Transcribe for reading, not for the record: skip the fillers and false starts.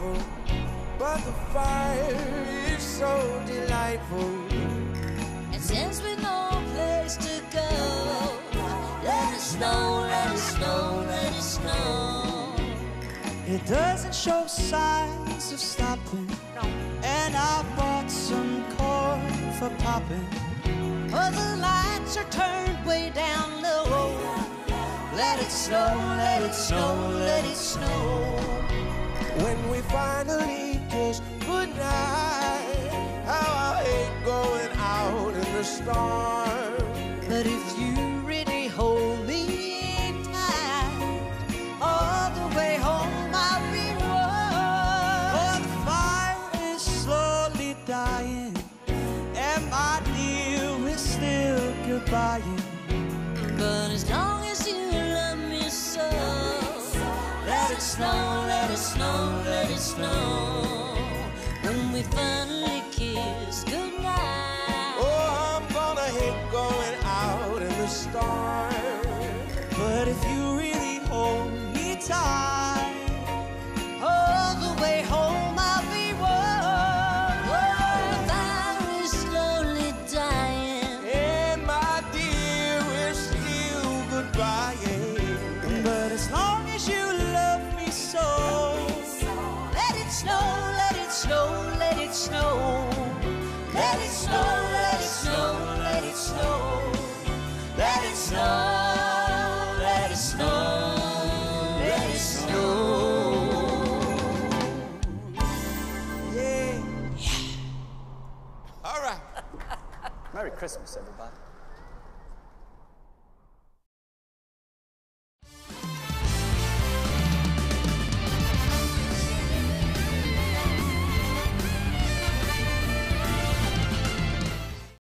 frightful, but the fire is so delightful. And since we've no place to go, let it snow, let it snow, let it snow. It doesn't show signs of stopping, and I bought some corn for popping. But the lights are turned way down low. Let it snow, let it snow, let it snow. When we finally kiss goodnight, how I hate going out in the storm. But if you really hold me tight, all the way home I'll be warm. Oh, the fire is slowly dying, and my dear, we're still goodbying. But as long as you love me so, let it snow, let it snow, let it snow. When we finally kiss goodnight. Oh, I'm gonna hate going out in the storm. But if you really hold me tight, All the way home I'll be warm. Oh, the fire is slowly dying, And my dear, we're still goodbying. but as long as you love me so, let it snow, let it snow, let it snow. Let it snow, let it snow, let it snow. Let it snow, let it snow, let it snow. Yeah. All right. Merry Christmas, everybody.